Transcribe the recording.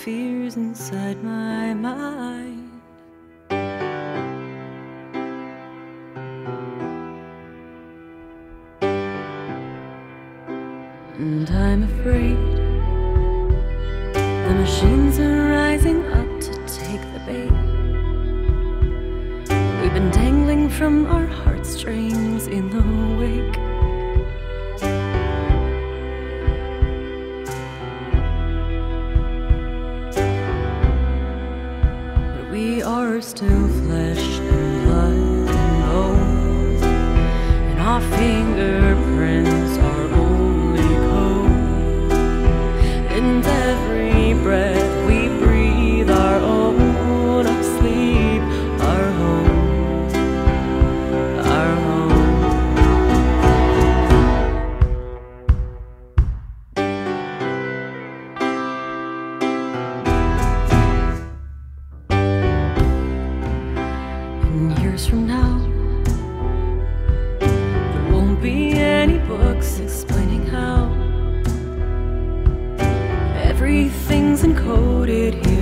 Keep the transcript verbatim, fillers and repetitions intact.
fears inside my mind. And I'm afraid the machines are rising up to take the bait. We've been dangling from our heartstrings in the wake. But we are still flesh and blood and bone, and our fingerprints are only code. And every breath we breathe, our own, our sleep, our home. Years from now, there won't be any books explaining how everything's encoded here.